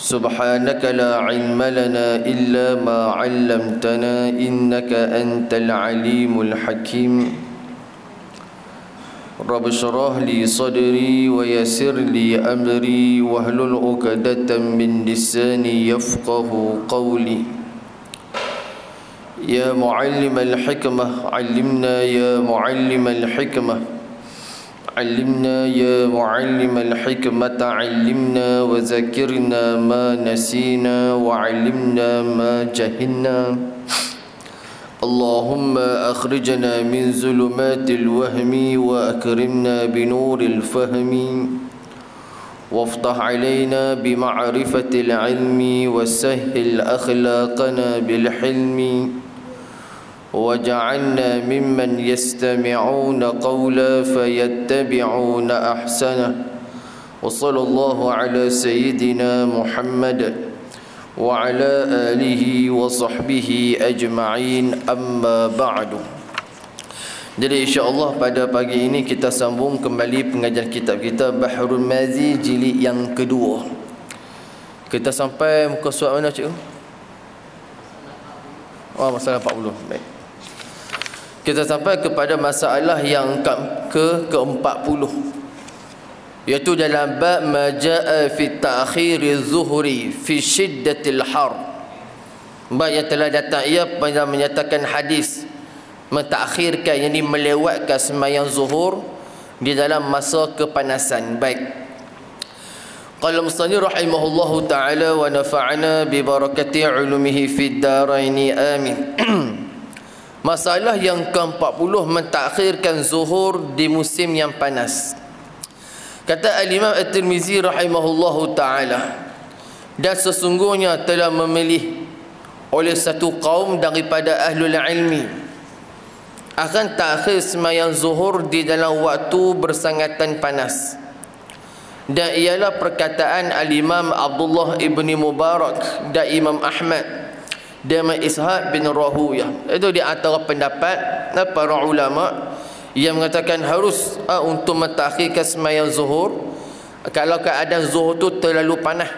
سبحانك لا علم لنا إلا ما علمتنا إنك أنت العليم الحكيم رب اشرح لي صدري ويسر لي أمري واحلل عقدة من لساني يفقه قولي يا معلم الحكمة علمنا يا معلم الحكمة علمنا يا معلم الحكمة علمنا وذكرنا ما نسينا وعلمنا ما جهلنا اللهم أخرجنا من ظلمات الوهم وأكرمنا بنور الفهم وافتح علينا بمعرفة العلم وسهل أخلاقنا بالحلم وجعلنا ممن يستمعون قولا فيتبعون أحسنه وصلى الله على سيدنا محمد وعلى آله وصحبه أجمعين أما بعد. Jadi insya-Allah pada pagi ini kita sambung kembali pengajian kitab kita Bahrul Mazi jilid yang kedua. Kita sampai muka surat mana cikgu? Oh, masalah 40. Baik. Kita sampai kepada masalah yang ke-40, iaitu dalam bab ma jaa fi ta'khiri zuhri fi shiddatil har. Bab yang telah datang ia pada menyatakan hadis mentakhirkan, yakni melewatkan sembahyang zuhur di dalam masa kepanasan. Baik. Qala musannif rahimahullahu taala wa nafa'ana bi barakati ulumihi fid daraini amin. Masalah yang ke-40 mentakhirkan zuhur di musim yang panas. Kata Al-Imam At-Tirmizi rahimahullahu ta'ala, dan sesungguhnya telah memilih oleh satu kaum daripada ahlul ilmi akan takhir sembahyang zuhur di dalam waktu bersangatan panas. Dan ialah perkataan Al-Imam Abdullah ibn Mubarak dan Imam Ahmad dan Ishaq bin Rahuyah. Itu di antara pendapat para ulama yang mengatakan harus untuk mentakhirkan sembahyang zuhur kalau keadaan zuhur tu terlalu panas.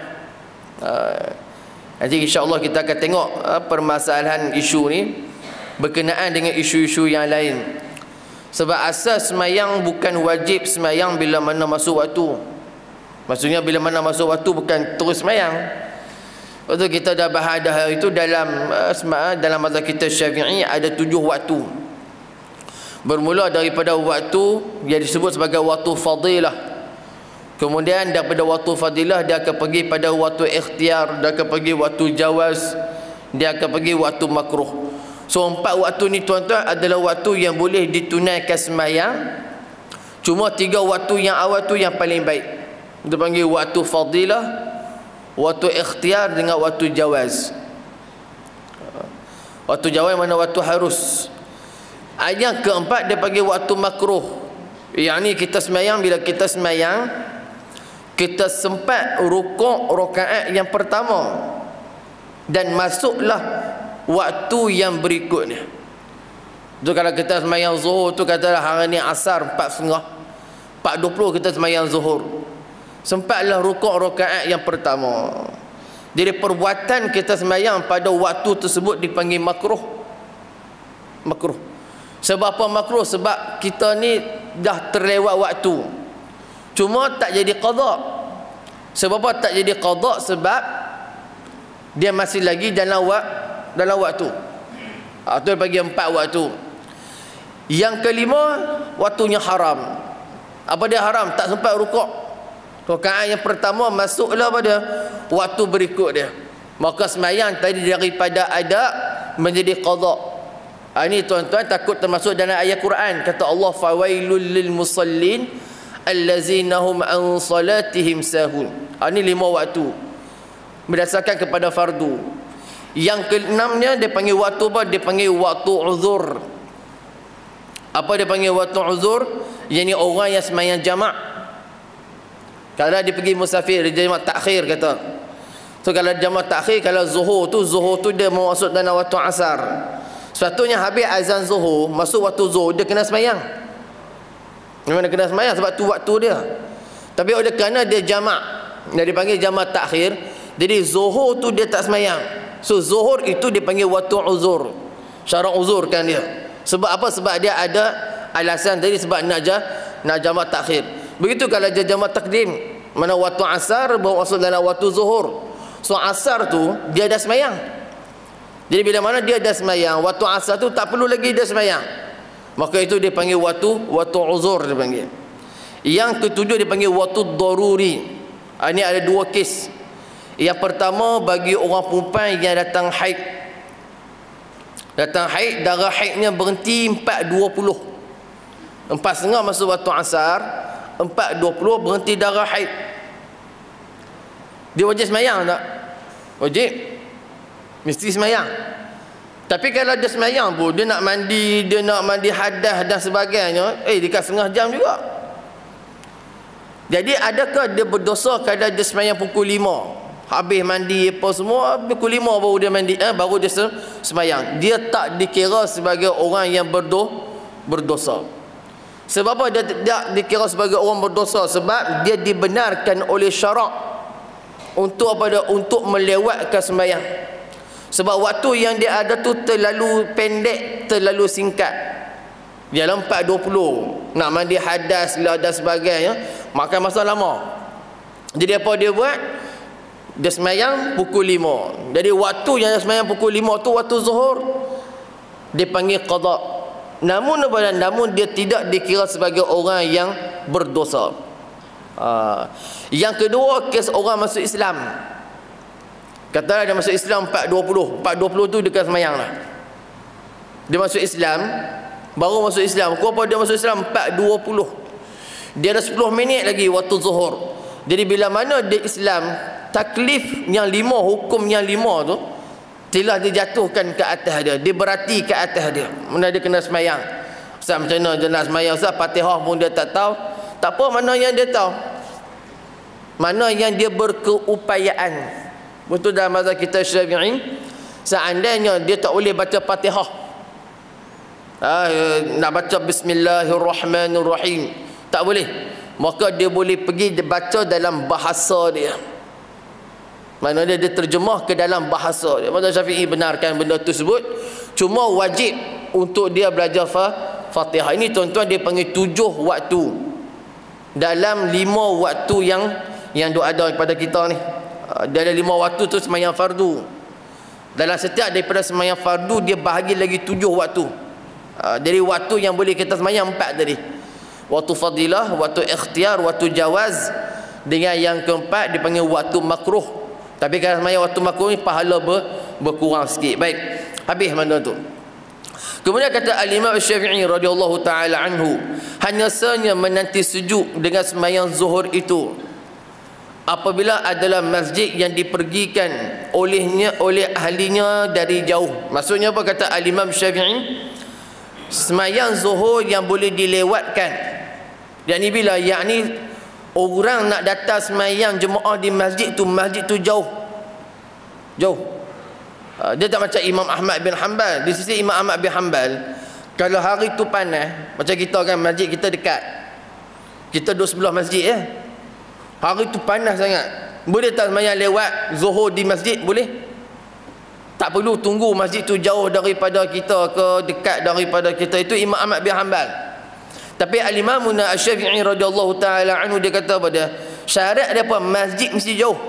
Nanti insya-Allah kita akan tengok permasalahan isu ni berkenaan dengan isu-isu yang lain. Sebab asas sembahyang bukan wajib sembahyang bila mana masuk waktu. Maksudnya bila mana masuk waktu bukan terus sembahyang. Waktu kita dah bahas dah itu dalam mazhab kita Syafi'i ada 7 waktu. Bermula daripada waktu yang disebut sebagai waktu fadilah. Kemudian daripada waktu fadilah dia akan pergi pada waktu ikhtiar, dia akan pergi waktu jawaz, dia akan pergi waktu makruh. So 4 waktu ni tuan-tuan adalah waktu yang boleh ditunaikan sembahyang. Cuma 3 waktu yang awal tu yang paling baik. Dia panggil waktu fadilah, waktu ikhtiar dengan waktu jawaz. Waktu jawaz mana waktu harus. Yang keempat dia panggil waktu makruh. Yang ni kita sembahyang, bila kita sembahyang kita sempat rukuk rakaat yang pertama dan masuklah waktu yang berikutnya. Tu kalau kita sembahyang zuhur tu katalah hari ni asar 4.30, 4.20 kita sembahyang zuhur. Sempatlah rukuk rakaat yang pertama. Jadi perbuatan kita sembahyang pada waktu tersebut dipanggil makruh. Makruh. Sebab apa makruh? Sebab kita ni dah terlewat waktu. Cuma tak jadi qada. Sebab apa tak jadi qada? Sebab dia masih lagi dalam waktu. Itu bagi 4 waktu. Yang kelima, waktunya haram. Apa dia haram? Tak sempat rukuk. Rakaat yang pertama masuklah pada waktu berikut dia. Maka sembahyang tadi daripada ada menjadi qada. Ini tuan-tuan takut termasuk dalam ayat Quran. Kata Allah, fawailul lil musallin allazina hum an salatihim sahun. Ini 5 waktu berdasarkan kepada fardu. Yang keenamnya dia panggil waktu apa? Dia panggil waktu uzur. Apa dia panggil waktu uzur? Yang ni orang yang sembahyang jamak. Kalau dia pergi musafir, dia jamak takhir kata. So kalau jamak takhir, kalau zuhur tu dia mau masuk dalam waktu asar. Sepatutnya habis azan zuhur, masuk waktu zuhur, dia kena sembahyang. Memang dia kena sembahyang sebab tu waktu dia. Tapi oleh kerana dia jamak, dia dipanggil jamak takhir, Jadi zuhur tu dia tak semayang. So zuhur itu dipanggil waktu uzur. Syarat uzur kan dia. Sebab apa? Sebab dia ada alasan tadi, sebab nak jamak takhir. Begitu kalau dia jamak takdim, mana waktu asar baru masuk dalam waktu zuhur. So asar tu dia dah semayang. Jadi bila mana dia dah semayang, waktu asar tu tak perlu lagi dia semayang. Maka itu dia panggil waktu uzur dia panggil. Yang ketujuh dia panggil waktu daruri. Ini ada dua kes. Yang pertama bagi orang perempuan yang datang haid. Datang haid, darah haidnya berhenti 4.20. 4.30 masuk waktu asar, 4.20 berhenti darah haid. Dia wajib semayang tak? Wajib. Mesti semayang. Tapi kalau dia semayang pun, dia nak mandi hadas dan sebagainya, dekat setengah jam juga. Jadi adakah dia berdosa kalau dia semayang pukul 5? Habis mandi apa semua, pukul 5 baru dia mandi, baru dia semayang. Dia tak dikira sebagai orang yang berdosa. Sebab apa dia tidak dikira sebagai orang berdosa? Sebab dia dibenarkan oleh syarak untuk apa dia? Untuk melewatkan sembahyang. Sebab waktu yang dia ada tu terlalu pendek, terlalu singkat. Dalam 4.20 nak mandi hadas dan sebagainya, makan masa lama. Jadi apa dia buat? Dia sembahyang pukul 5. Jadi waktu yang dia sembahyang pukul 5 tu waktu zuhur, dia panggil qada. Namun dia tidak dikira sebagai orang yang berdosa. Yang kedua, kes orang masuk Islam. Katalah dia masuk Islam 4.20. 4.20 tu dia kena semayang lah. Dia masuk Islam, baru masuk Islam. Kenapa dia masuk Islam 4.20? Dia ada 10 minit lagi waktu zuhur. Jadi bila mana dia Islam, taklif yang 5, hukum yang 5 tu telah dijatuhkan ke atas dia, diberati ke atas dia. Mana dia kena semayang. Ustaz, macam mana dia nak semayang? Ustaz, Fatihah pun dia tak tahu. Tak apa, mana yang dia tahu, mana yang dia berkeupayaan. Betul dalam mazhab kita Syafi'i, seandainya dia tak boleh baca Fatihah, nak baca Bismillahirrahmanirrahim, tak boleh, maka dia boleh pergi baca dalam bahasa dia. Mana dia terjemah ke dalam bahasa dia. Mazhab Syafi'i benarkan benda tersebut. Cuma wajib untuk dia belajar Fatihah. Ini tuan-tuan dia panggil 7 waktu dalam 5 waktu yang ada kepada kita ni. Dalam 5 waktu tu sembahyang fardu. Dalam setiap daripada sembahyang fardu dia bahagi lagi 7 waktu. Dari waktu yang boleh kita sembahyang 4 tadi. Waktu fadilah, waktu ikhtiar, waktu jawaz. Dengan yang keempat dipanggil waktu makruh. Tapi kalau sembahyang waktu makruh ni pahala berkurang sikit. Baik, habis mana tu. Kemudian kata Al-Imam Syafi'i radhiyallahu taala anhu, hanya sahaja menanti sejuk dengan sembahyang zuhur itu apabila adalah masjid yang dipergikan oleh ahlinya dari jauh. Maksudnya apa kata Al-Imam Syafi'i? Sembahyang zuhur yang boleh dilewatkan. Dan ini bila yakni orang nak datang sembahyang jemaah di masjid tu jauh. Dia tak macam Imam Ahmad bin Hanbal. Di sisi Imam Ahmad bin Hanbal, kalau hari tu panas, macam kita kan, masjid kita dekat, kita duduk sebelah masjid hari tu panas sangat, boleh tak sembahyang lewat zuhur di masjid? Boleh. Tak perlu tunggu masjid tu jauh daripada kita ke dekat daripada kita. Itu Imam Ahmad bin Hanbal. Tapi Al-Imam Asy-Syafi'i radhiyallahu taala anhu dia kata pada syarat dia apa? Masjid mesti jauh.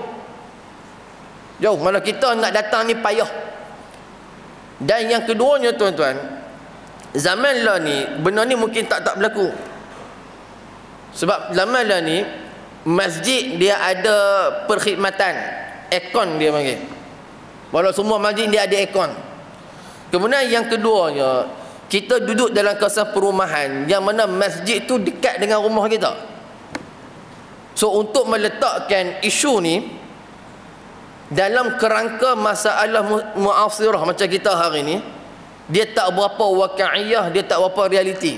Mana kita nak datang ni payah. Dan yang keduanya tuan-tuan, zaman lah ni benda ni mungkin tak berlaku. Sebab zaman lah ni masjid dia ada perkhidmatan, aircon dia panggil. Walau semua masjid dia ada aircon. Kemudian yang keduanya, kita duduk dalam kawasan perumahan yang mana masjid tu dekat dengan rumah kita. So untuk meletakkan isu ni dalam kerangka masalah mu'asirah macam kita hari ni, dia tak berapa waqi'iyah, dia tak berapa realiti.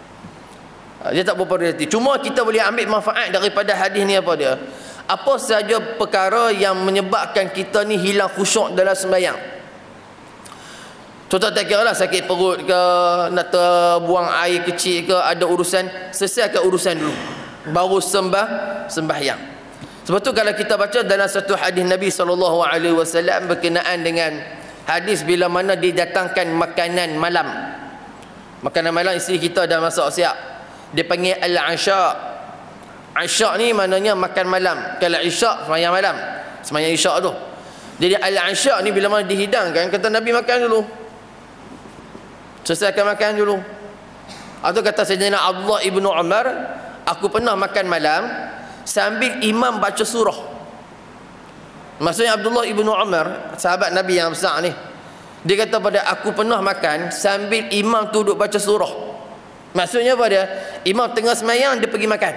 Cuma kita boleh ambil manfaat daripada hadis ni. Apa dia? Apa sahaja perkara yang menyebabkan kita ni hilang khusyuk dalam sembahyang. Contoh, tak kira lah sakit perut ke, nak terbuang air kecil ke, ada urusan, selesaikan urusan dulu, baru sembahyang. Sebab tu kalau kita baca dalam satu hadis Nabi SAW berkenaan dengan hadis bila mana didatangkan makanan malam. Makanan malam isteri kita dah masak siap. Dia panggil al-asya'. Asya' ni maknanya makan malam. Kalau isya' sembahyang malam. Sembahyang isya' tu. Jadi al-asya' ni bila mana dihidangkan, kata Nabi makan dulu. Selesaikan makan dulu. Atau kata Sayyidina Abdullah ibnu Umar, aku pernah makan malam sambil imam baca surah. Maksudnya Abdullah ibnu Umar, sahabat Nabi yang besar ni, dia kata pada aku pernah makan sambil imam tu duduk baca surah. Maksudnya apa dia? Imam tengah semayang, dia pergi makan.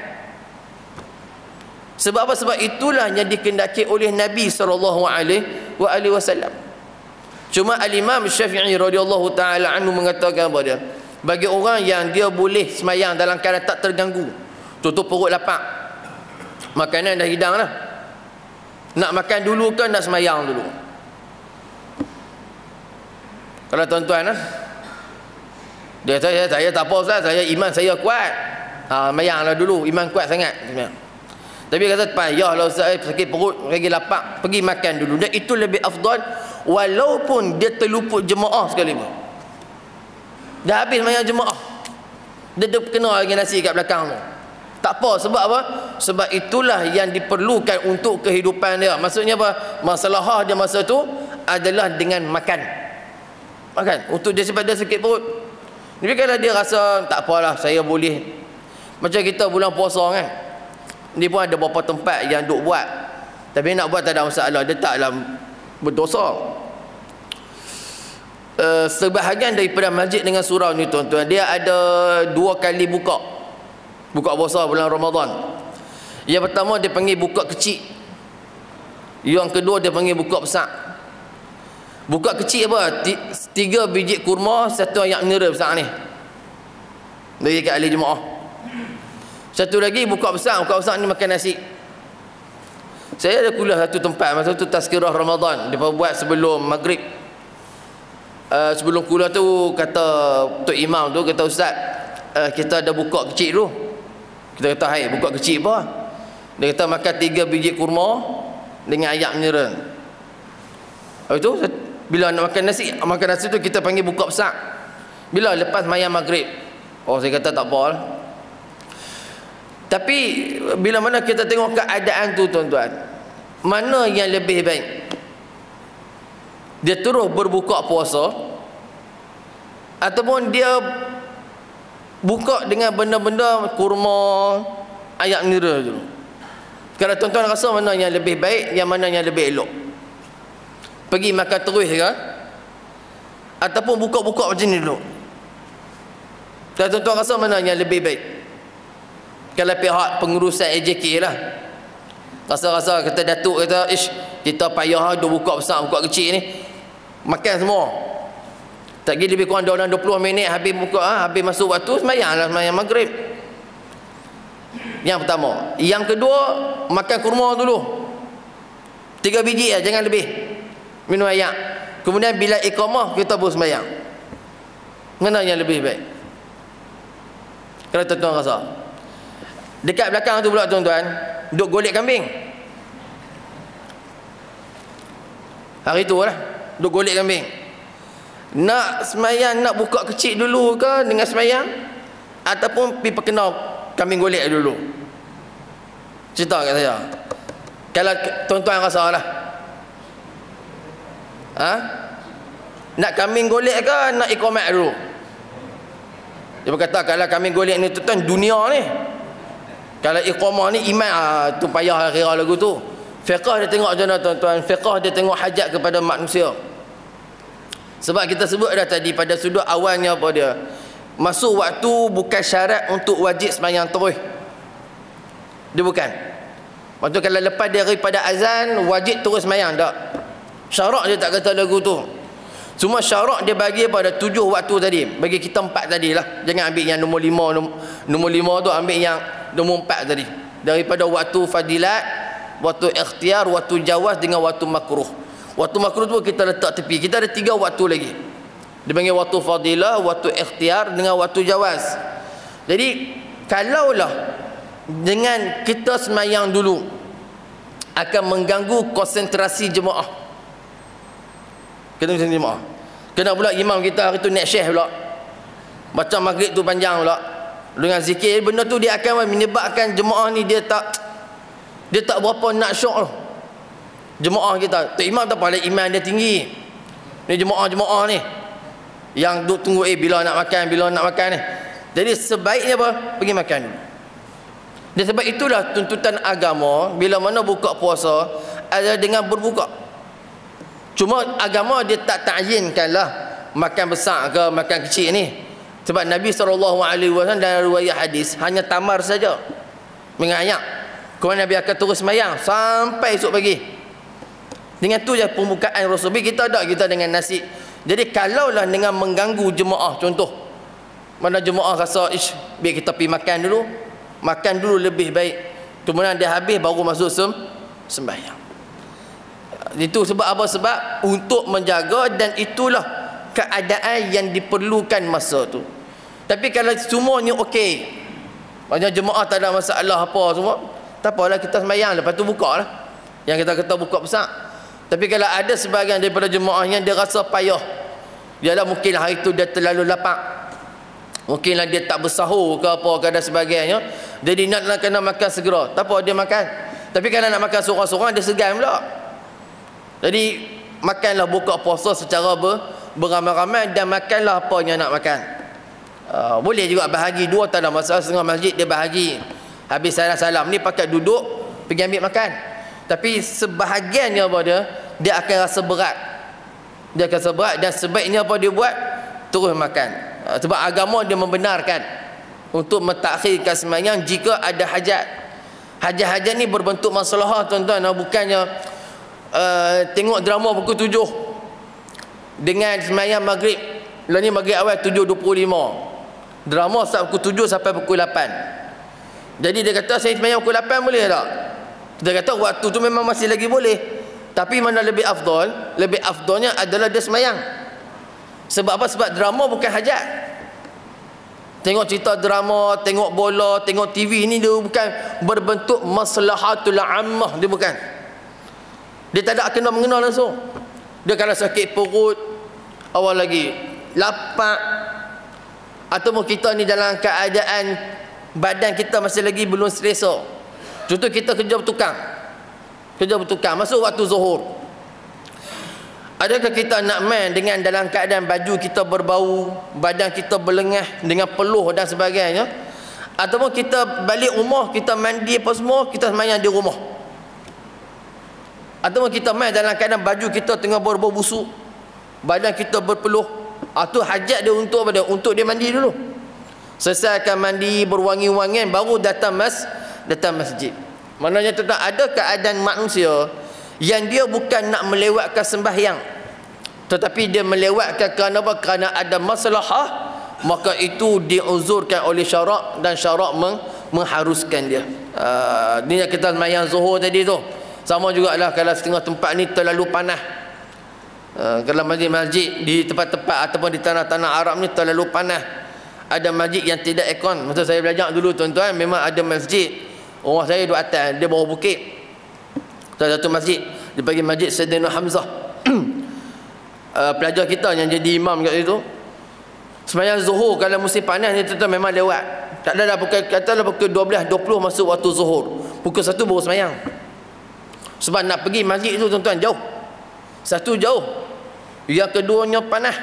Sebab apa? Sebab itulah yang dikehendaki oleh Nabi SAW. Cuma Al-Imam Syafi'i radhiyallahu ta'ala anhu mengatakan apa dia? Bagi orang yang dia boleh semayang dalam keadaan tak terganggu, tutup perut lapar, makanan dah hidang lah, nak makan dulu ke nak semayang dulu? Kalau tuan-tuan lah, dia kata saya tak apa Ustaz, saya iman saya kuat, semayanglah dulu, iman kuat sangat. Tapi kata payahlah Ustaz, sakit perut, lagi lapar, pergi makan dulu. Dan itu lebih afdal walaupun dia terluput jemaah sekalipun. Dah habis semayang jemaah, dia kena lagi nasi kat belakang tu. Tak apa, sebab apa? Sebab itulah yang diperlukan untuk kehidupan dia. Maksudnya apa? Masalah dia masa tu adalah dengan makan. Makan untuk dia, sebab dia sakit perut. Jadi kalau dia rasa tak apalah, saya boleh. Macam kita bulan puasa kan, ni pun ada beberapa tempat yang duk buat, tapi nak buat tak ada masalah, dia taklah berdosa. Sebahagian daripada masjid dengan surau ni tuan-tuan, dia ada 2 kali buka puasa bulan Ramadan. Yang pertama dia panggil buka kecil, yang kedua dia panggil buka besar. Buka kecil apa? 3 biji kurma, 1 ayak mineral besar ni, bagi kat ahli jemaah. Satu lagi buka besar ni makan nasi. Saya ada kuliah satu tempat, masa tu tazkirah Ramadan, dia buat sebelum maghrib. Sebelum kuliah tu kata Tok Imam tu, kata Ustaz, kita ada buka kecil dulu. Kita kata hai, buka kecil apa? Dia kata makan 3 biji kurma dengan ayak mineral. Habis tu bila nak makan nasi tu kita panggil buka besar. Bila? Lepas mayang maghrib. Oh, saya kata tak apa lah. Tapi bila mana kita tengok keadaan tu tuan-tuan, mana yang lebih baik? Dia terus berbuka puasa ataupun dia buka dengan benda-benda kurma, ayak mineral dulu? Kalau tuan-tuan rasa mana yang lebih baik, yang mana yang lebih elok? Pergi makan terus ke? Ataupun buka-buka macam ni dulu? Kalau tuan-tuan rasa mana yang lebih baik? Kalau pihak pengurusan AJK lah rasa-rasa, kata Datuk kata, kita payah duk buka besar, buka kecil ni, makan semua. Tak kira lebih kurang dalam 20 minit habis buka, habis masuk waktu semayang maghrib. Yang pertama. Yang kedua, makan kurma dulu 3 biji lah, jangan lebih. Minum ayak. Kemudian bila iqamah kita pun semayang. Mana yang lebih baik? Kalau tuan-tuan rasa. Dekat belakang tu pula tuan-tuan, duk golek kambing. Hari tu lah, duk golek kambing. Nak semayang, nak buka kecil dulu ke dengan semayang, ataupun pergi perkenal kambing golek dulu? Cerita kat saya. Kalau tuan-tuan rasa lah, nak kambing golek ke nak iqamat dulu? Dia berkata kalau kambing golek ni tuan-tuan dunia ni, kalau iqamah ni iman, tu payah kira lagu tu. Fiqh dia tengok macam mana tuan-tuan? Fiqh dia tengok hajat kepada manusia. Sebab kita sebut dah tadi pada sudut awalnya apa dia? Masuk waktu bukan syarat untuk wajib sembahyang terus. Dia bukan. Waktu kalau lepas daripada azan wajib terus sembahyang, tak. Syarak dia tak kata lagu tu. Cuma syarak dia bagi pada 7 waktu tadi. Bagi kita 4 tadilah. Jangan ambil yang nombor 5. Nombor 5 tu ambil yang nombor 4 tadi. Daripada waktu fadilat, waktu ikhtiar, waktu jawaz dengan waktu makruh. Waktu makruh tu kita letak tepi. Kita ada 3 waktu lagi. Dia panggil waktu fadilah, waktu ikhtiar dengan waktu jawaz. Jadi kalaulah dengan kita semayang dulu, akan mengganggu konsentrasi jemaah. Kena jemaah. Kena pula imam kita hari tu naik syekh pula. Baca maghrib tu panjang pula dengan zikir. Benda tu dia akan menyebabkan jemaah ni dia tak berapa nak syok. Jemaah kita, tu imam tak apa, iman dia tinggi. Ni jemaah ni yang duk tunggu bila nak makan ni. Jadi sebaiknya apa? Pergi makan dulu. Dan sebab itulah tuntutan agama bila mana buka puasa adalah dengan berbuka. Cuma agama dia tak ta'yinkanlah makan besar ke makan kecil ni. Sebab Nabi SAW dalam riwayat hadis hanya tamar saja mengayak. Kemudian Nabi akan terus semayang sampai esok pagi. Dengan tu je pembukaan Rasul. Kita dengan nasi. Jadi kalaulah dengan mengganggu jemaah, contoh mana jemaah rasa biar kita pergi makan dulu lebih baik, kemudian dia habis baru masuk sembahyang. Itu sebab apa? Sebab untuk menjaga, dan itulah keadaan yang diperlukan masa tu. Tapi kalau semuanya okey, banyak jemaah tak ada masalah apa semua, tak apalah, kita sembahyang lepas tu buka lah, yang kita kata buka besar. Tapi kalau ada sebahagian daripada jemaah yang dia rasa payah, ialah mungkin hari tu dia terlalu lapar, mungkinlah dia tak bersahur ke apa ke dan sebagainya, jadi nak kena makan segera, tak apa dia makan. Tapi kalau nak makan seorang-seorang dia segan pula. Jadi makanlah buka puasa secara beramai-ramai, dan makanlah apa yang nak makan. Boleh juga bahagi dua, tak ada masalah. Setengah masjid dia bahagi, habis salam-salam ni pakat duduk pergi ambil makan. Tapi sebahagiannya apa dia akan rasa berat. Dia akan rasa berat, dan sebaiknya apa dia buat? Terus makan. Sebab agama dia membenarkan untuk mentakhirkan sembahyang jika ada hajat. Hajat-hajat ni berbentuk masalah, tuan-tuan. Bukannya tengok drama pukul 7 dengan sembahyang maghrib. Lah ni maghrib awal 7.25. Drama start pukul 7 sampai pukul 8. Jadi dia kata saya sembahyang pukul 8 boleh tak? Dia kata waktu tu memang masih lagi boleh. Tapi mana lebih afdal? Lebih afdalnya adalah dia sembahyang. Sebab apa? Sebab drama bukan hajat. Tengok cerita drama, tengok bola, tengok TV ni dia bukan berbentuk maslahatul ammah, dia bukan. Dia tak ada kena mengena langsung. Dia kalau sakit perut, awal lagi lapar, ataupun kita ni dalam keadaan badan kita masih lagi belum selesa. Contoh kita kerja bertukang, masuk waktu zuhur. Adakah kita nak main dengan dalam keadaan baju kita berbau, badan kita berlengah dengan peluh dan sebagainya? Ataupun kita balik rumah, kita mandi apa semua, kita sembahyang di rumah? Ataupun kita main dalam keadaan baju kita tengah berbau busuk, badan kita berpeluh? Itu hajat dia untuk apa dia? Untuk dia mandi dulu. Selesaikan mandi, berwangi-wangian, baru datang masjid. Maknanya tentang ada keadaan manusia yang dia bukan nak melewatkan sembahyang, tetapi dia melewatkan kerana apa? Kerana ada masalah, maka itu diuzurkan oleh syarak, dan syarak mengharuskan dia. Ni yang kita sembahyang zuhur tadi tu. Sama jugalah kalau setengah tempat ni terlalu panas. Kalau masjid-masjid di tempat-tempat ataupun di tanah-tanah Arab ni terlalu panas. Ada masjid yang tidak aircon. Masa saya belajar dulu, tuan-tuan, memang ada masjid. Rumah saya duduk atas, dia bawah bukit. Satu masjid, dia panggil Masjid Sayyidina Hamzah. Pelajar kita yang jadi imam kat situ, sembahyang zuhur kalau musim panas ni tuan-tuan memang lewat. Tak ada dah pukul, katalah pukul 12.20 masuk waktu zuhur. Pukul 1 baru sembahyang. Sebab nak pergi masjid tu tuan-tuan jauh. Satu jauh. Yang keduanya panas.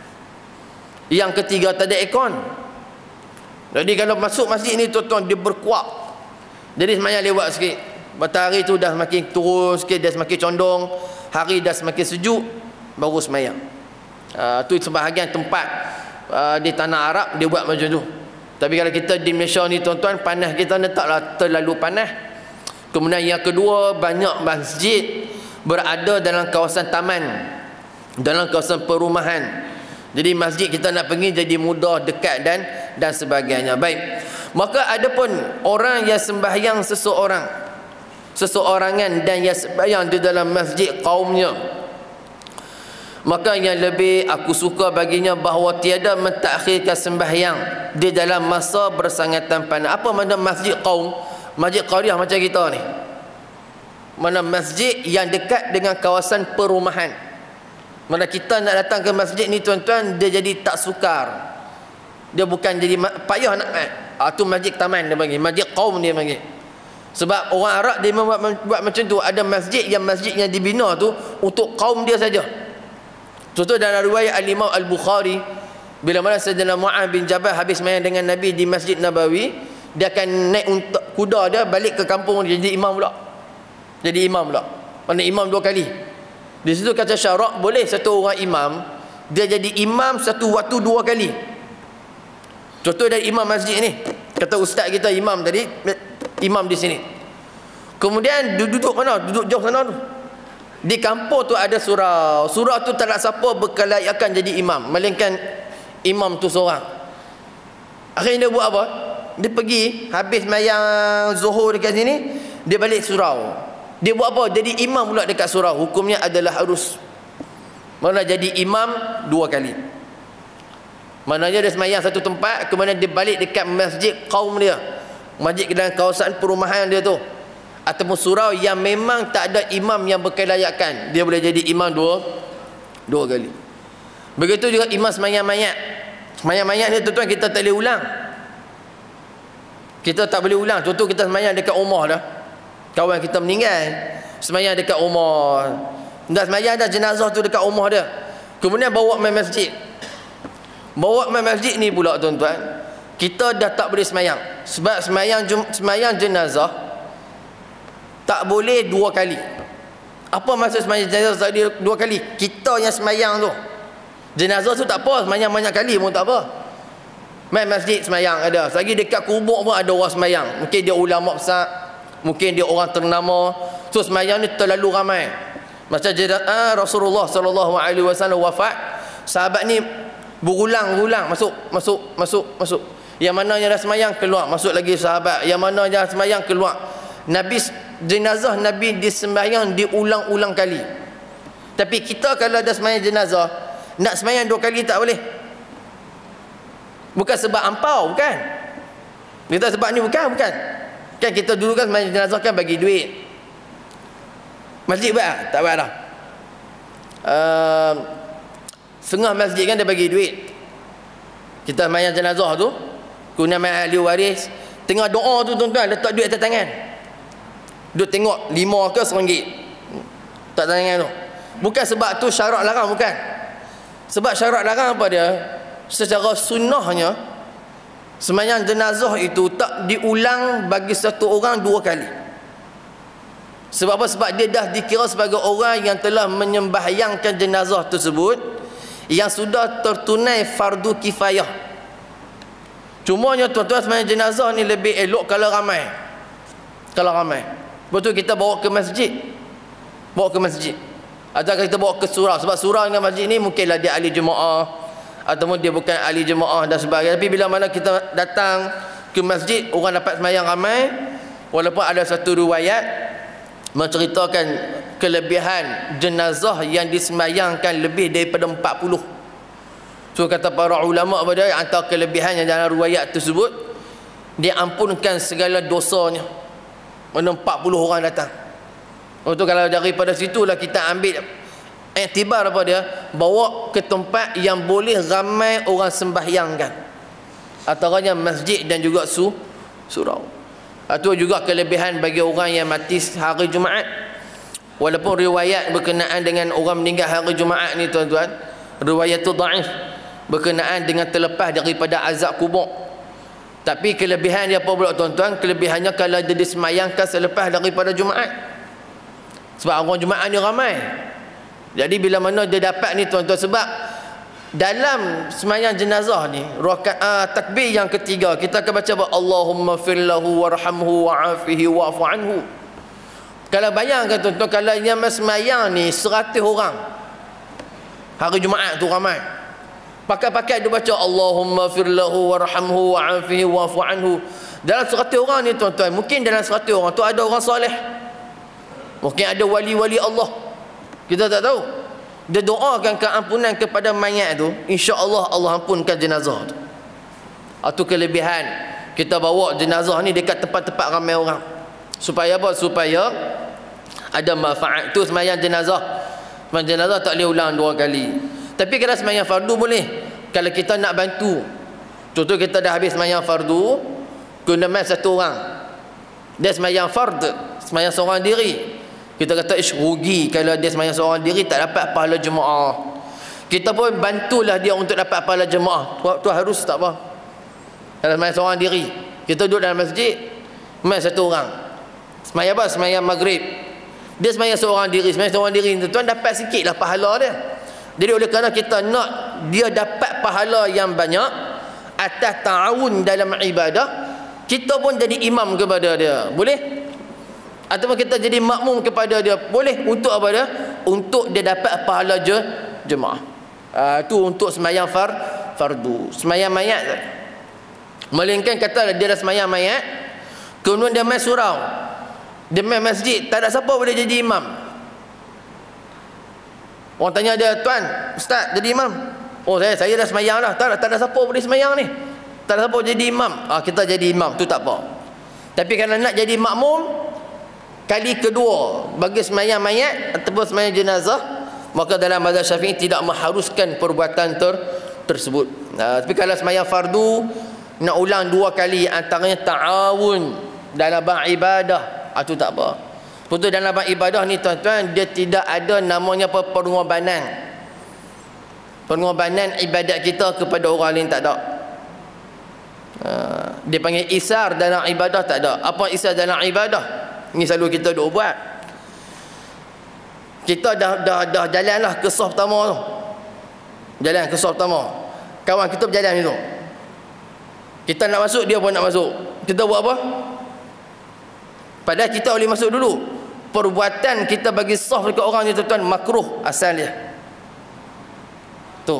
Yang ketiga tak ada aircon. Jadi kalau masuk masjid ni tuan-tuan dia berkuap. Jadi sembahyang lewat sikit. Matahari tu dah semakin turun sikit, dah semakin condong, hari dah semakin sejuk, baru sembahyang. Tu sebahagian tempat di tanah Arab dia buat macam tu. Tapi kalau kita di Malaysia ni tuan-tuan, panas kita ni taklah terlalu panas. Kemudian yang kedua, banyak masjid berada dalam kawasan taman, dalam kawasan perumahan. Jadi masjid kita nak pergi jadi mudah, dekat dan sebagainya. Baik. Maka adapun orang yang sembahyang seseorangan dan yang sembahyang di dalam masjid kaumnya, maka yang lebih aku suka baginya bahawa tiada mentakhirkan sembahyang di dalam masa bersangatan panas. Apa makna masjid kaum? Masjid qaryah macam kita ni. Mana masjid yang dekat dengan kawasan perumahan. Mana kita nak datang ke masjid ni tuan-tuan, dia jadi tak sukar. Dia bukan jadi payah nak tu masjid taman dia panggil, masjid qaum dia panggil. Sebab orang Arab dia buat macam tu. Ada masjid yang dibina tu untuk kaum dia saja. Contoh dalam riwayat Al-Imam Al-Bukhari, bila mana Sayyidina Mu'adh bin Jabal habis main dengan Nabi di Masjid Nabawi, dia akan naik untuk kuda dia balik ke kampung dia, jadi imam pula. Jadi imam pula. Mana imam 2 kali. Di situ kata syarak, boleh satu orang imam dia jadi imam satu waktu 2 kali. Contoh dari imam masjid ni, kata ustaz kita imam tadi, imam di sini. Kemudian duduk mana? Duduk jauh sana tu. Di kampung tu ada surau. Surau tu tak ada siapa berkelayakan jadi imam, melainkan imam tu seorang. Akhirnya dia buat apa? Dia pergi habis mayang zuhur dekat sini, dia balik surau. Dia buat apa? Jadi imam pula dekat surau. Hukumnya adalah harus. Mana jadi imam 2 kali. Maknanya dia semayang satu tempat, kemudian dia balik dekat masjid kaum dia, masjid dalam kawasan perumahan dia tu, ataupun surau yang memang tak ada imam yang berkelayakan, dia boleh jadi imam dua kali. Begitu juga imam semayang mayat. Semayang mayat ni tuan-tuan kita tak boleh ulang. Kita tak boleh ulang. Contoh kita semayang dekat rumah dah, kawan kita meninggal, semayang dekat rumah, dah semayang dah jenazah tu dekat rumah dia, kemudian bawa main masjid. Bawa main masjid ni pula tuan-tuan, kita dah tak boleh semayang. Sebab semayang jenazah tak boleh 2 kali. Apa maksud semayang jenazah tak boleh 2 kali? Kita yang semayang tu, jenazah tu tak apa, semayang banyak kali pun tak apa. Main masjid semayang ada. Selagi dekat kubur pun ada orang semayang. Mungkin dia ulama besar, mungkin dia orang ternama. So semayang ni terlalu ramai. Macam Rasulullah SAW wafat, sahabat ni berulang-ulang masuk. Yang mana yang dah semayang keluar, masuk lagi sahabat. Yang mana yang semayang keluar. Jenazah Nabi disembahyang diulang-ulang kali. Tapi kita kalau dah semayang jenazah, nak semayang 2 kali tak boleh. Bukan sebab ampau, bukan. Kita sebab ni bukan. Kan kita dulu kan semayang jenazah kan bagi duit. Masjid buat tak buat dah. Setengah masjid kan dia bagi duit. Kita semayang jenazah tu, kemudian main ahli waris, tengah doa tu tuan-tuan letak duit atas tangan. Duk tengok 5 ke RM1. Tak tangan tu. Bukan sebab tu syarat larang, bukan. Sebab syarat larang apa dia? Secara sunnahnya semayang jenazah itu tak diulang bagi satu orang 2 kali. Sebab apa? Sebab dia dah dikira sebagai orang yang telah menyembahyangkan jenazah tersebut, yang sudah tertunai fardu kifayah. Cumanya tuan-tuan semayang jenazah ni lebih elok kalau ramai. Betul, kita bawa ke masjid. Atau kita bawa ke surau. Sebab surau dengan masjid ni mungkinlah dia ahli jemaah, ataupun dia bukan ahli jemaah dan sebagainya. Tapi bila mana kita datang ke masjid, orang dapat semayang ramai. Walaupun ada satu riwayat menceritakan kelebihan jenazah yang disemayangkan lebih daripada 40. So kata para ulama pada antara kelebihan yang dalam riwayat tersebut, dia ampunkan segala dosanya. Mana 40 orang datang. Untuk kalau daripada situlah kita ambil iktibar apa dia, bawa ke tempat yang boleh ramai orang sembahyangkan, antaranya masjid dan juga surau. Itu juga kelebihan bagi orang yang mati hari Jumaat. Walaupun riwayat berkenaan dengan orang meninggal hari Jumaat ni tuan-tuan, riwayat tu dhaif berkenaan dengan terlepas daripada azab kubur. Tapi kelebihan dia apa pula tuan-tuan? Kelebihannya kalau dia disemayangkan selepas daripada Jumaat. Sebab orang Jumaat ni ramai. Jadi bila mana dia dapat ni tuan-tuan, sebab dalam semayang jenazah ni rakaat takbir yang ketiga kita akan baca Allahumma firlahu warhamhu wa'afihi wa'fu anhu. Kalau bayangkan tuan-tuan, kalau yang semayang ni 100 orang hari Jumaat tu ramai, pakai-pakai dia baca Allahumma firlahu warhamhu wa'afihi wa'fu anhu. Dalam 100 orang ni tuan-tuan, mungkin dalam 100 orang tu ada orang soleh, mungkin ada wali-wali Allah, kita tak tahu. Dia doakan keampunan kepada mayat tu, insya-Allah Allah ampunkan jenazah tu. Itu kelebihan kita bawa jenazah ni dekat tempat-tempat ramai orang. Supaya apa? Supaya Ada manfaat tu sembahyang jenazah. Sembahyang jenazah tak boleh ulang 2 kali. Tapi kalau sembahyang fardu boleh. Kalau kita nak bantu, contoh kita dah habis sembahyang fardu, kena mai satu orang, dia sembahyang fard, sembahyang seorang diri, kita kata rugi kalau dia sembahyang seorang diri tak dapat pahala jemaah. Kita pun bantulah dia untuk dapat pahala jemaah. Tu harus tak apa. Kalau sembahyang seorang diri, kita duduk dalam masjid, mai satu orang sembahyang apa? Sembahyang maghrib, dia sembahyang seorang diri, sembahyang seorang diri, tuan dapat sikit lah pahala dia. Jadi oleh kerana kita nak dia dapat pahala yang banyak atas ta'awun dalam ibadah, kita pun jadi imam kepada dia, boleh? Ataupun kita jadi makmum kepada dia, boleh. Untuk apa dia? Untuk dia dapat pahala jemaah. Itu untuk sembahyang fardu. Sembahyang mayat, melainkan kata dia dah sembahyang mayat, kemudian dia main surau, dia main masjid, tak ada siapa boleh jadi imam. Orang tanya dia, tuan, ustaz jadi imam. Oh saya dah sembahyang dah, tak ada siapa boleh sembahyang ni, tak ada siapa jadi imam. Kita jadi imam, tu tak apa. Tapi kalau nak jadi makmum kali kedua bagi sembahyang mayat ataupun sembahyang jenazah, maka dalam mazhab Syafi'i tidak mengharuskan perbuatan tersebut. Tapi kalau sembahyang fardu nak ulang 2 kali, antaranya ta'awun dalam bab ibadah, itu tak apa. Betul, dalam bab ibadah ni tuan-tuan, dia tidak ada namanya apa pengorbanan. Pengorbanan ibadat kita kepada orang lain tak ada. Dia panggil isar dalam ibadah, tak ada. Apa isar dalam ibadah? Ni selalu kita duk buat. Kita dah jalanlah ke saf pertama tu. Jalan ke saf pertama. Kawan kita berjalan itu. Kita nak masuk, dia pun nak masuk. Kita buat apa? Padahal kita boleh masuk dulu. Perbuatan kita bagi saf dekat orang ni tuan-tuan makruh asal dia. Tu.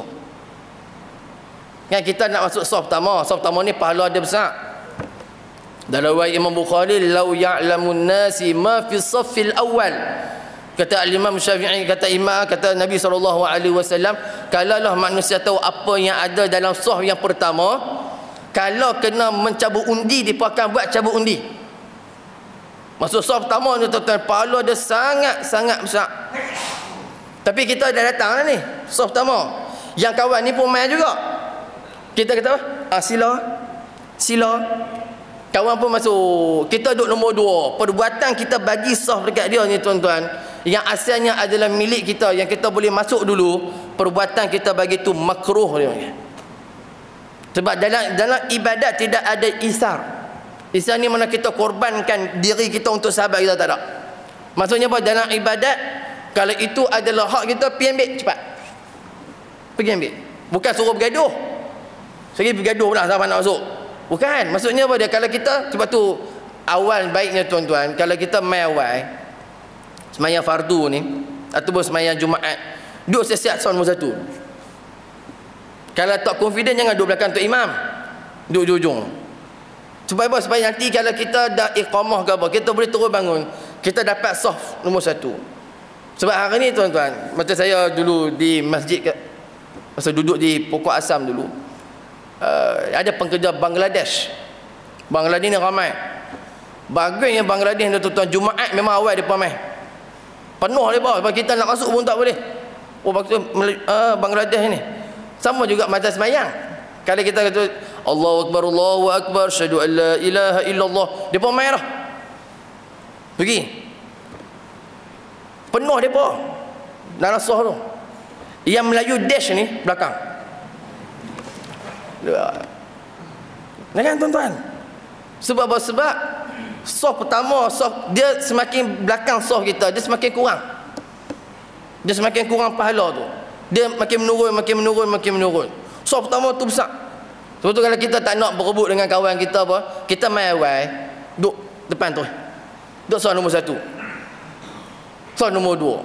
Kan kita nak masuk saf pertama. Saf pertama ni pahala dia besar. Dalam riwayat Imam Bukhari, "Lau ya'lamun nasi ma fi saffil awal." Kata Imam Syafi'i, kata Nabi SAW, kalaulah manusia tahu apa yang ada dalam saf yang pertama, kalau kena mencabut undi, dia akan buat cabut undi. Masuk saf pertama ni tuan-tuan, pahala dia sangat-sangat besar. Tapi kita dah datang dah ni saf pertama, yang kawan ni pun main juga. Kita kata apa? Sila. Kawan pun masuk, kita duduk nombor 2. Perbuatan kita bagi saf dekat dia ni tuan-tuan, yang asalnya adalah milik kita, yang kita boleh masuk dulu, perbuatan kita bagi tu makruh dia. Sebab dalam ibadat tidak ada isar. Isar ni mana kita korbankan diri kita untuk sahabat kita, tak ada. Maksudnya apa? Dalam ibadat, kalau itu adalah hak kita, pergi ambil cepat. Pergi ambil. Bukan suruh bergaduh. Sekali bergaduh pula sahabat nak masuk. Bukan. Maksudnya apa dia? Kalau kita, sebab tu awal baiknya tuan-tuan, kalau kita mai awal sembahyang fardu ni ataupun sembahyang Jumaat, duduk siap-siap sound nombor 1. Kalau tak confident, jangan duduk belakang tu imam, duduk ujung. Supaya apa? Supaya nanti kalau kita dah iqamah ke apa, kita boleh terus bangun, kita dapat saf nombor 1. Sebab hari ni tuan-tuan, macam saya dulu di masjid, masa duduk di Pokok Asam dulu, ada pekerja Bangladesh ni ramai. Bagusnya Bangladesh ni tuan-tuan, Jumaat memang awal dia pamai penuh dia bawah. Sebab kita nak masuk pun tak boleh. Bangladesh ni sama juga masa semayang. Kalau kita kata Allahu Akbar, syahadu an la ilaha illallah, dia pun main dah pergi. Penuh dia pun narasah tu. Yang Melayu dash ni belakang. Kan tuan-tuan? Sebab apa? Sebab saf pertama, dia semakin belakang saf kita, dia semakin kurang. Dia semakin kurang pahala tu. Dia makin menurun. Saf pertama tu besar. Sebab tu kalau kita tak nak berebut dengan kawan kita apa, kita main awal, duduk depan tu. Duduk saf nombor 1. Saf nombor 2.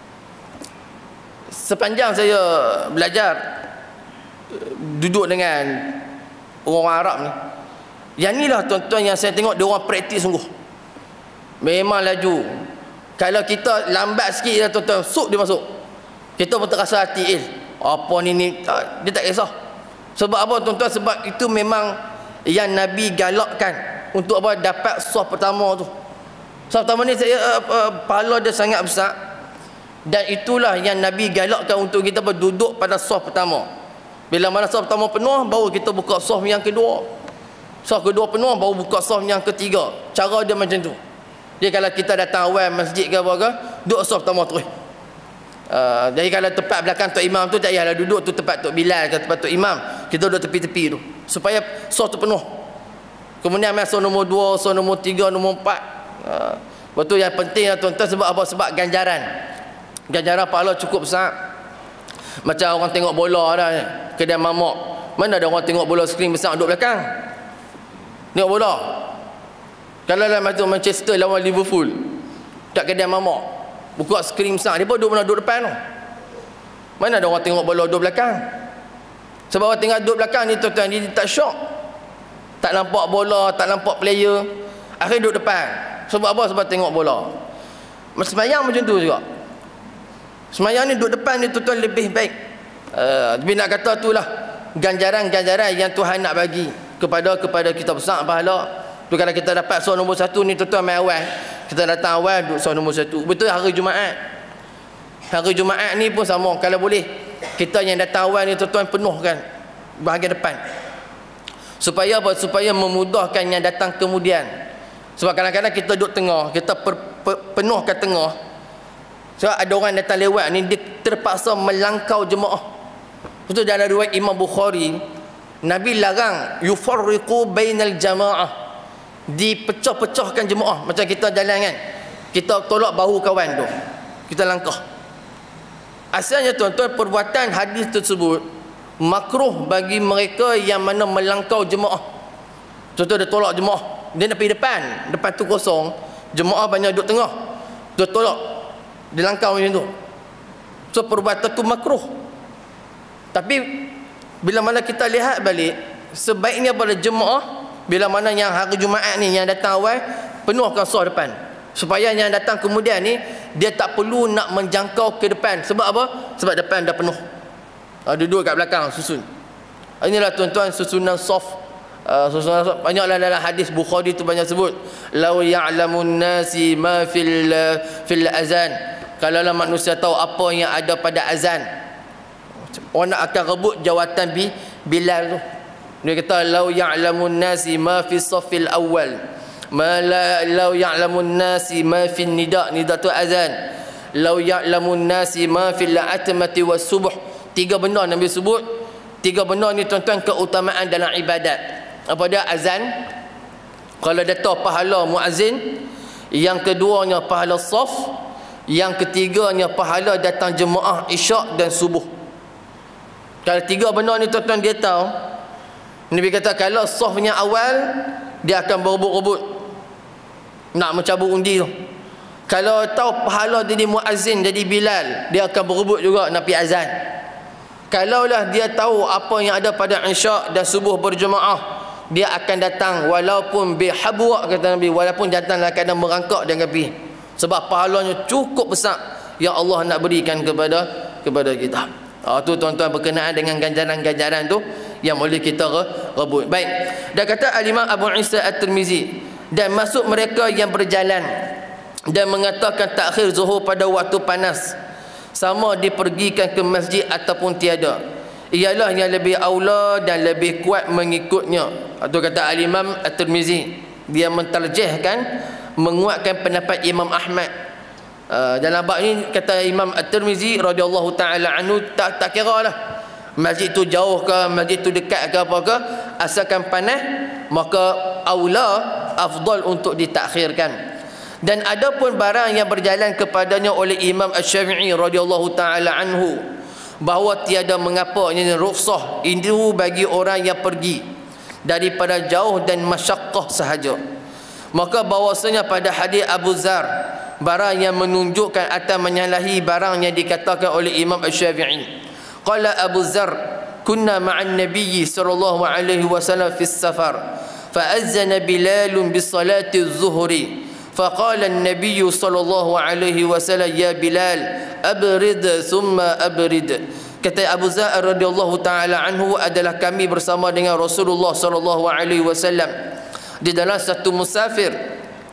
Sepanjang saya belajar duduk dengan orang Arab ni, yang ni lah tuan-tuan yang saya tengok dia orang praktis sungguh. Memang laju. Kalau kita lambat sikit lah tuan-tuan, sup dia masuk. Kita pun terasa hati, apa ni dia tak kisah. Sebab apa tuan-tuan? Sebab itu memang yang Nabi galakkan untuk apa? Dapat saf pertama tu. Saf pertama ni pahala dia sangat besar. Dan itulah yang Nabi galakkan untuk kita berduduk pada saf pertama. Bila mana saf pertama penuh, baru kita buka saf yang kedua. Saf kedua penuh, baru buka saf yang ketiga. Cara dia macam tu. Jadi kalau kita datang awal masjid ke apa ke, duduk saf pertama terus. Jadi kalau tempat belakang Tok Imam tu, tak payahlah duduk tu tempat Tok Bilal ke tempat Tok Imam. Kita duduk tepi-tepi tu, supaya saf tu penuh. Kemudian saf nombor 2, saf nombor 3, nombor 4. Lepas tu yang penting tuan-tuan, sebab apa? Sebab ganjaran. Ganjaran pahala cukup besar. Macam orang tengok bola dah, kedai mamak. Mana ada orang tengok bola skrin besar duduk belakang? Tengok bola. Kalau dalam tu Manchester lawan Liverpool, kat kedai mamak, buka skrin besar, dia pun duduk depan tu. Mana ada orang tengok bola duduk belakang? Sebab orang tengok duduk belakang ni tuan-tuan, dia tak syok. Tak nampak bola, tak nampak player. Akhirnya duduk depan. Sebab apa? Sebab tengok bola. Semayang macam tu juga. Semayang ni duduk depan ni tuan-tuan lebih baik. Tapi nak kata itulah ganjaran-ganjaran yang Tuhan nak bagi kepada kita besar pahala. Tu kalau kita dapat soal nombor 1 ni tuan-tuan main awal. Kita datang awal duduk soal nombor 1. Betul hari Jumaat. Hari Jumaat ni pun sama. Kalau boleh, kita yang datang awal ni tuan-tuan penuhkan bahagian depan. Supaya apa? Supaya memudahkan yang datang kemudian. Sebab kadang-kadang kita duduk tengah, kita penuhkan tengah. Sebab ada orang datang lewat ni, dia terpaksa melangkau jemaah. Betul, dalam riwayat Imam Bukhari, Nabi larang yufarriqu bainal jamaah, dipecah-pecahkan jemaah. Macam kita jalan kan, kita tolak bahu kawan tu, kita langkah. Asalnya tuan-tuan, perbuatan hadis tersebut makruh bagi mereka yang mana melangkau jemaah. Contoh dia tolak jemaah, dia nak pergi depan tu kosong, jemaah banyak duduk tengah, dia tolak, dia langkau macam tu. So perbuatan tu makruh. Tapi bila mana kita lihat balik, sebaiknya pada jemaah, bila mana yang hari Jumaat ni yang datang awal, penuhkan saf depan, supaya yang datang kemudian ni dia tak perlu nak menjangkau ke depan. Sebab apa? Sebab depan dah penuh. Duduk kat belakang susun. Inilah tuan-tuan susunan saf. Susunan saf banyaklah dalam hadis Bukhari tu banyak sebut. Lau ya'lamun nasi ma fil azan. Kalaulah manusia tahu apa yang ada pada azan, orang akan rebut jawatan Bilal tu. Dia kata lau ya'lamun nasi ma fi safil awal, lau ya'lamun nasi ma fi nida tu azan, lau ya'lamun nasi ma fil atmati was subuh. 3 benda Nabi sebut. 3 benda ni tuan-tuan keutamaan dalam ibadat. Apa dia? Azan, kalau dia tahu pahala muazzin. Yang keduanya pahala saf. Yang ketiganya pahala datang jemaah isyak dan subuh. Kalau 3 benda ni tuan-tuan dia tahu, Nabi kata kalau safnya awal, dia akan berebut-rebut nak mencabut undi tu. Kalau tahu pahala jadi muazzin, jadi Bilal, dia akan berebut juga nak pergi azan. Kalaulah dia tahu apa yang ada pada isyak dan subuh berjemaah, dia akan datang walaupun bihabwa, kata Nabi, walaupun datang dalam keadaan merangkak dan pergi. Sebab pahalanya cukup besar yang Allah nak berikan kepada kita. Itu tuan-tuan berkenaan dengan ganjaran-ganjaran tu yang boleh kita rebut. Baik. Dan kata Al-Imam Abu Isa At-Tirmizi, dan masuk mereka yang berjalan dan mengatakan takhir zuhur pada waktu panas, sama dipergikan ke masjid ataupun tiada, ialah yang lebih aula dan lebih kuat mengikutnya. Itu kata Al-Imam At-Tirmizi. Dia mentarjihkan, menguatkan pendapat Imam Ahmad. Dalam bab ni kata Imam At-Tirmizi radhiyallahu taala anhu, tak kira lah masjid tu jauh ke, masjid tu dekat ke apa ke, asalkan panas, maka aula, afdal untuk ditakhirkan. Dan ada pun barang yang berjalan kepadanya oleh Imam Asy-Syafi'i radhiyallahu taala anhu, bahawa tiada mengapa ini rukhsah itu bagi orang yang pergi daripada jauh dan masyaqqah sahaja. Maka bahwasanya pada hadis Abu Zar, barang yang menunjukkan atas menyalahi barang yang dikatakan oleh Imam Asy-Syafi'i. Qala Abu Zar, kunna ma'an nabiyyi sallallahu alaihi wasallam fi safar, fa'azzana Bilal bis salati az-zuhri, فقال النبي صلى الله عليه وسلم يا بلال أبرد ثم أبرد. Kata Abu Zar radhiyallahu taala anhu, adalah kami bersama dengan Rasulullah sallallahu alaihi wasallam di dalam satu musafir.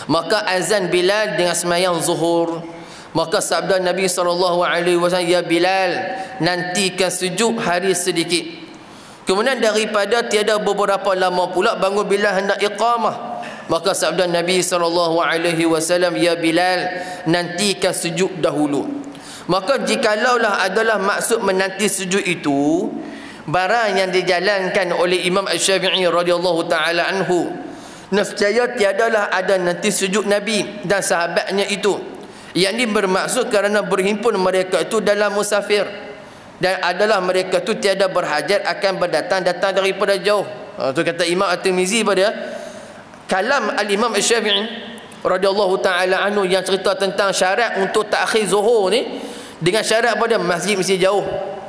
Maka azan Bilal dengan sembahyang zuhur. Maka sabda Nabi SAW, ya Bilal, nantikan sujud hari sedikit. Kemudian daripada tiada beberapa lama pula bangun Bilal hendak iqamah. Maka sabda Nabi SAW, ya Bilal, nantikan sujud dahulu. Maka jikalaulah adalah maksud menanti sujud itu barang yang dijalankan oleh Imam Asy-Syafi'i radhiyallahu taala anhu, nescaya tiadalah ada nanti sujud Nabi dan sahabatnya itu. Yang ini bermaksud kerana berhimpun mereka itu dalam musafir, dan adalah mereka itu tiada berhajat akan datang daripada jauh. Itu kata Imam At-Tirmizi pada kalam Al-Imam Asy-Syafi'i radhiyallahu taala anhu yang cerita tentang syarat untuk takhir zuhur ni, dengan syarat pada masjid mesti jauh.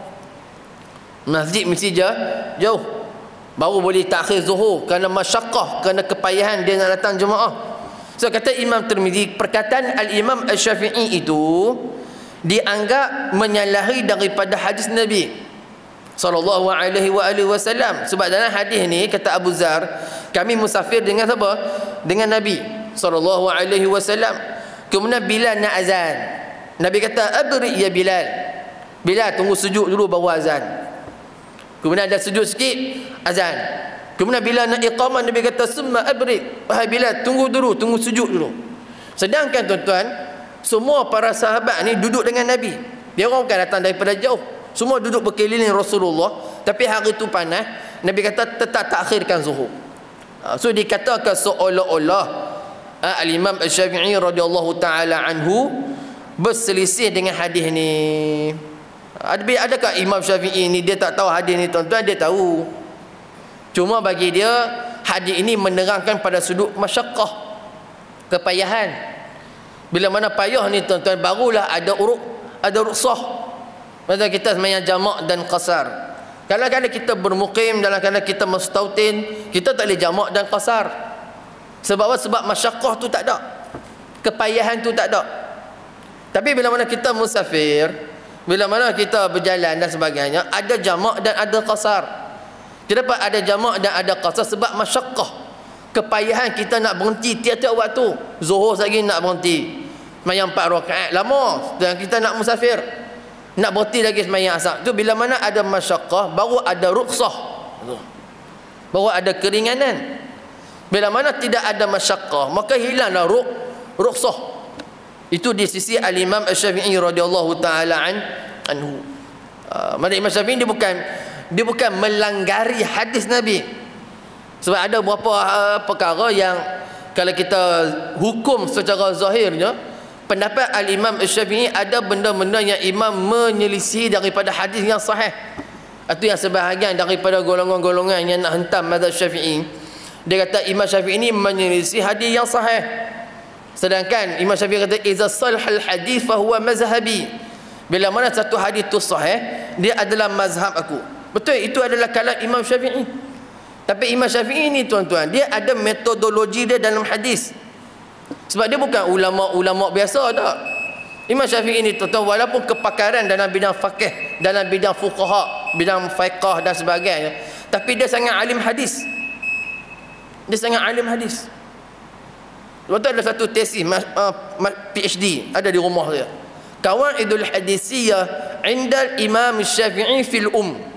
Masjid mesti jauh baru boleh takhir zuhur, kerana masyaqqah, kerana kepayahan dia nak datang jemaah. So kata Imam Tirmizi, perkataan Al-Imam Asy-Syafi'i itu dianggap menyalahi daripada hadis Nabi sallallahu alaihi wasallam. Sebab dalam hadis ni kata Abu Zar, kami musafir dengan siapa? Dengan Nabi sallallahu alaihi wasallam. Kemudian Bilal nak azan. Nabi kata, "Abri ya Bilal." Bilal tunggu sujud dulu baru azan. Kemudian ada sujud sikit, azan. Kemudian bila nak iqamah, Nabi kata, "Summa abrid." Wahai Bilal, tunggu dulu, tunggu sujud dulu. Sedangkan tuan-tuan, semua para sahabat ni duduk dengan Nabi. Dia orang bukan datang daripada jauh. Semua duduk berkeliling Rasulullah. Tapi hari itu panas, Nabi kata tetap takhirkan zuhur. So dikatakan seolah-olah Al-Imam Asy-Syafi'i radhiyallahu taala anhu berselisih dengan hadis ni. Adakah Imam Syafi'i ni dia tak tahu hadis ni tuan-tuan? Dia tahu. Cuma bagi dia hadis ini menerangkan pada sudut masyaqqah, kepayahan. Bila mana payah ni tuan-tuan, barulah ada rukhsah. Macam kita sembahyang jamak dan qasar. Kadang-kadang kita bermukim, kadang-kadang kita mustautin, kita tak boleh jamak dan qasar. Sebab apa? Sebab masyaqqah tu tak ada, kepayahan tu tak ada. Tapi bila mana kita musafir, bila mana kita berjalan dan sebagainya, ada jamak dan ada qasar. Kenapa ada jamak dan ada qasar? Sebab masyaqqah, kepayahan kita nak berhenti tiap-tiap waktu. Zuhur lagi nak berhenti sembahyang 4 rakaat lama, dan kita nak musafir nak berhenti lagi sembahyang asar. Tu bila mana ada masyaqqah, baru ada rukhsah, baru ada keringanan. Bila mana tidak ada masyaqqah, maka hilanglah rukhsah. Itu di sisi Al-Imam Asy-Syafi'i radhiyallahu taala anhu. Mana Imam Syafi'i dia bukan melanggari hadis Nabi. Sebab ada beberapa perkara yang kalau kita hukum secara zahirnya, pendapat Al-Imam Asy-Syafi'i ada benda-benda yang imam menyelisih daripada hadis yang sahih. Itu yang sebahagian daripada golongan-golongan yang nak hentam mazhab Syafi'i, dia kata Imam Syafi'i ini menyelisih hadis yang sahih. Sedangkan Imam Syafi'i kata iza salhal hadis fa huwa mazhabi. Bila mana satu hadis tu sahih, dia adalah mazhab aku. Betul, itu adalah kalam Imam Syafi'i. Tapi Imam Syafi'i ni tuan-tuan, dia ada metodologi dia dalam hadis. Sebab dia bukan ulama-ulama biasa tak. Imam Syafi'i ni tuan-tuan, walaupun kepakaran dalam bidang fiqh, dalam bidang fuqaha, bidang fiqh dan sebagainya, tapi dia sangat alim hadis. Dia sangat alim hadis. Waktu ada satu tesis PhD ada di rumah dia. Qawaidul hadisiyah inda Imam Syafi'i fil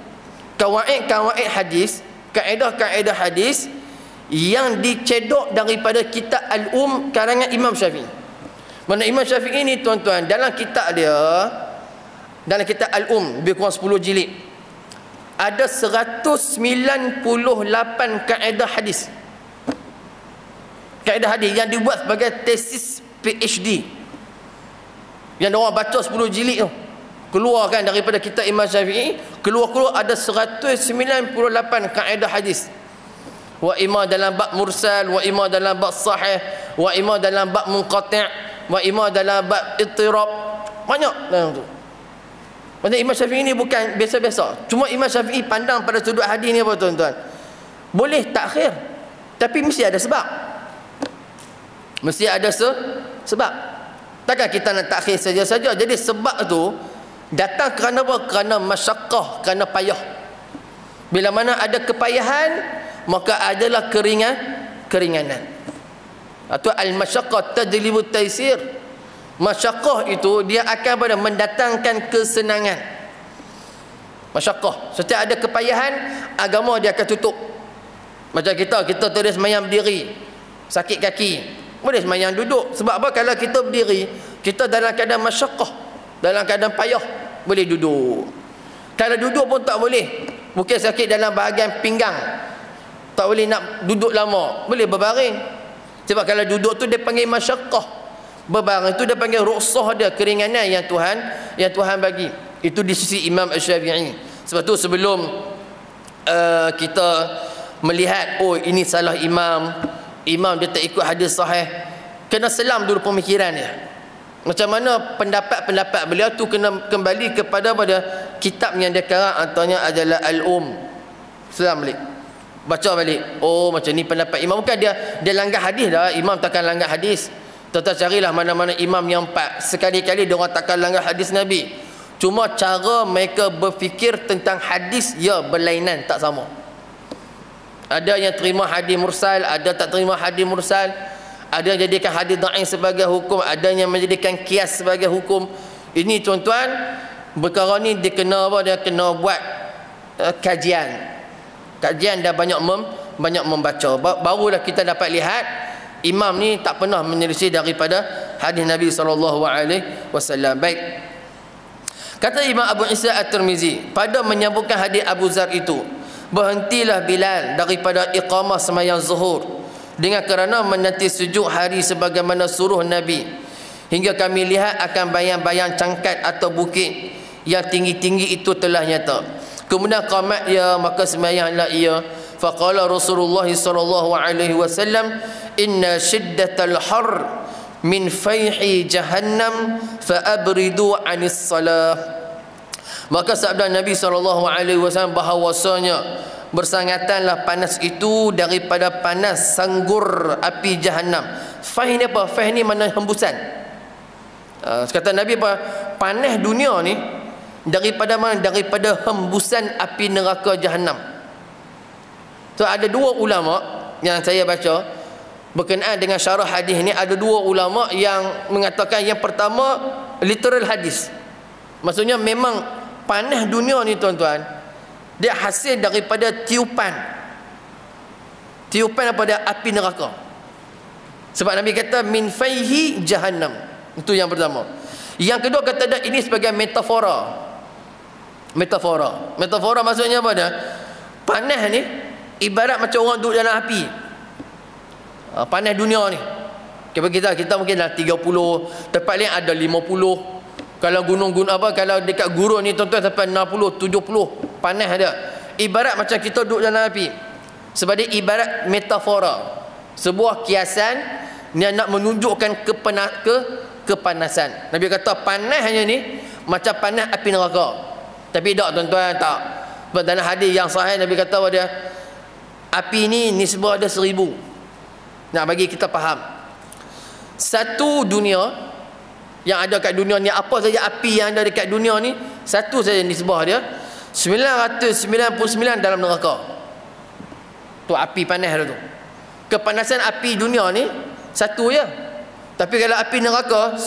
Kawaid hadis, kaedah-kaedah hadis yang dicedok daripada kitab Al-Um karangan Imam Syafi'i. Mana Imam Syafi'i ni tuan-tuan, dalam kitab dia, dalam kitab Al-Um lebih kurang 10 jilid, ada 198 kaedah hadis. Kaedah hadis yang dibuat sebagai tesis PhD, yang orang baca 10 jilid tu, keluarkan daripada kitab Imam Syafi'i, keluar ada 198 kaedah hadis. Wa imma dalam bab mursal, wa imma dalam bab sahih, wa imma dalam bab munqati', wa imma dalam bab ittirab. Banyak dalam tu. Maksudnya Imam Syafi'i ni bukan biasa-biasa. Cuma Imam Syafi'i pandang pada sudut hadis ni apa tuan-tuan? Boleh takhir, tapi mesti ada sebab. Mesti ada sebab. Takkan kita nak takhir saja-saja. Jadi sebab tu datang kerana apa? Kerana masyaqqah, kerana payah. Bila mana ada kepayahan, maka adalah keringanan. atau al-masyaqqah tajlibu taysir. Masyaqqah itu dia akan pada mendatangkan kesenangan. Masyaqqah, setiap ada kepayahan, agama dia akan tutup. Macam kita terus semayang berdiri, sakit kaki, boleh semayang duduk. Sebab apa? Kalau kita berdiri, kita dalam keadaan masyaqqah, dalam keadaan payah, boleh duduk. Kalau duduk pun tak boleh, mungkin sakit dalam bahagian pinggang, tak boleh nak duduk lama, boleh berbaring. Sebab kalau duduk tu dia panggil masyaqqah, berbaring tu dia panggil rukhsah, dia keringanan yang Tuhan bagi. Itu di sisi Imam Asy-Syafi'i. Sebab tu sebelum kita melihat ini salah imam dia tak ikut hadis sahih, kena selam dulu pemikiran dia. Macam mana pendapat-pendapat beliau tu kena kembali kepada kitab yang dia karang, antaranya adalah Selam balik, baca balik. Macam ni pendapat imam. Bukan dia langgar hadis dah. Imam takkan langgar hadis. Tuan-tuan carilah mana-mana imam yang sekali-kali dia orang takkan langgar hadis Nabi. Cuma cara mereka berfikir tentang hadis berlainan, tak sama. Ada yang terima hadis mursal, ada tak terima hadis mursal. Ada yang jadikan hadis dhaif sebagai hukum, ada yang menjadikan qiyas sebagai hukum. Ini tuan-tuan, perkara ni dia kena dia kena buat kajian dah banyak membaca. Barulah kita dapat lihat imam ni tak pernah menyelisih daripada hadis Nabi SAW. Baik. Kata Imam Abu Isa At-Tirmizi pada menyambungkan hadis Abu Zar itu, berhentilah Bilal daripada iqamah sembahyang zuhur dengan kerana menanti sejuk hari sebagaimana suruh Nabi, hingga kami lihat akan bayang-bayang cangkat atau bukit yang tinggi-tinggi itu telah nyata. Kemudian qamat ia, maka sembahyanglah ia. Faqala Rasulullah sallallahu alaihi wasallam, inna shiddatal har min fayhi jahannam fa abridu anis salah. Maka sabda Nabi SAW bahawasanya bersangatanlah panas itu daripada panas sanggur api jahannam. Fayh ni apa? Fayh ni mana hembusan. Kata Nabi apa? Panas dunia ni daripada mana? Daripada hembusan api neraka jahannam. So ada dua ulama yang saya baca berkenaan dengan syarah hadis ni. Ada dua ulama yang mengatakan yang pertama literal hadis, maksudnya memang panas dunia ni tuan-tuan, dia hasil daripada tiupan daripada api neraka. Sebab Nabi kata min fayhi jahannam. Itu yang pertama. Yang kedua kata dia ini sebagai metafora maksudnya apa dia? Panas ni ibarat macam orang duduk dalam api. Panas dunia ni, kita mungkin dah 30, tempat lain ada 50. Kalau gunung-gunung kalau dekat gurun ni tuan-tuan sampai 60, 70 panas ada. Ibarat macam kita duduk dalam api. Sebab dia ibarat metafora, sebuah kiasan yang nak menunjukkan kepanasan. Nabi kata panasnya ni macam panas api neraka. Tapi tak tuan-tuan, tak. Sebab dalam hadis yang sahih Nabi kata pada api ni nisbah ada 1000. Nak bagi kita faham, satu dunia yang ada kat dunia ni, apa saja api yang ada dekat dunia ni, satu saja nisbah dia 999 dalam neraka. Tu api panas tu. Kepanasan api dunia ni satu je. Tapi kalau api neraka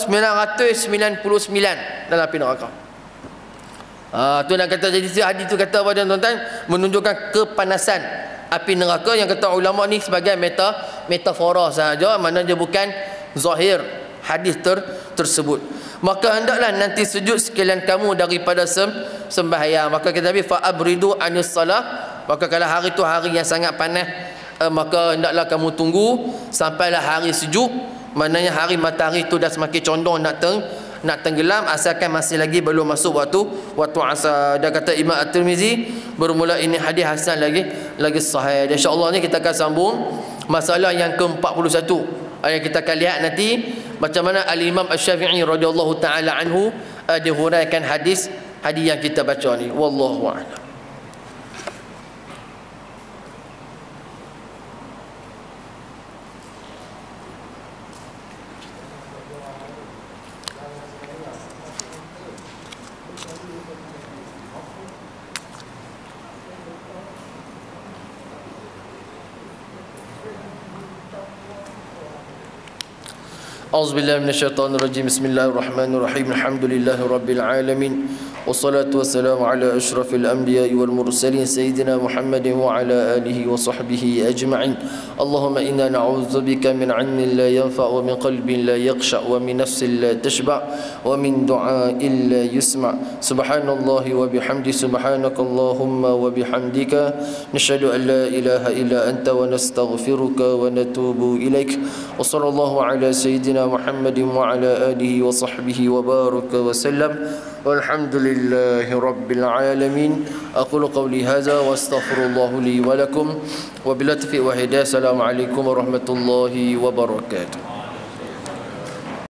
999 dalam api neraka. Tu nak kata, jadi hadis tu kata pada tuan-tuan menunjukkan kepanasan api neraka, yang kata ulama ni sebagai metafora sahaja, mana dia bukan zahir hadis tersebut. Maka hendaklah nanti sujud sekalian kamu daripada sembahyang. Maka kata Nabi fa abridu anis salah. Maka kalau hari tu hari yang sangat panas, maka hendaklah kamu tunggu sampailah hari sejuk. Maknanya hari matahari tu dah semakin condong nak tenggelam, asalkan masih lagi belum masuk waktu asar. Dia kata Imam At-Tirmizi bermula ini hadis hasan lagi sahih. Insya-Allah ni kita akan sambung masalah yang ke-41. Yang kita akan lihat nanti macam mana Al-Imam Asy-Syafi'i radhiyallahu taala anhu dihuraikan hadis yang kita baca ni. Wallahu a'lam. A'udzubillahi minasyaitonirrajim. Bismillahirrahmanirrahim. Alhamdulillahi rabbil alamin. Wassalatu wassalamu ala asyrafil anbiya'i wal mursalin sayyidina Muhammadin wa ala alihi wa sahbihi ajma'in. Allahumma inna na'udzubika min 'ilmin la yanfa' wa min qalbin la yakhsha' wa min nafsin la tashba' wa min du'a'in la yusma'. Subhanallahi wa bihamdi subhanakallahumma wa bihamdika nashhadu an la ilaha illa anta wa nastaghfiruka wa natubu ilaik. Wa sallallahu ala sayyidina Muhammadin wa ala alihi wa sahbihi wa baraka wa sallam. Walhamdulillahi rabbil alamin. Aqulu qawli hadza wa astaghfirullahu li wa lakum wa bil tawfiq wa hidayah. Assalamualaikum warahmatullahi wabarakatuh.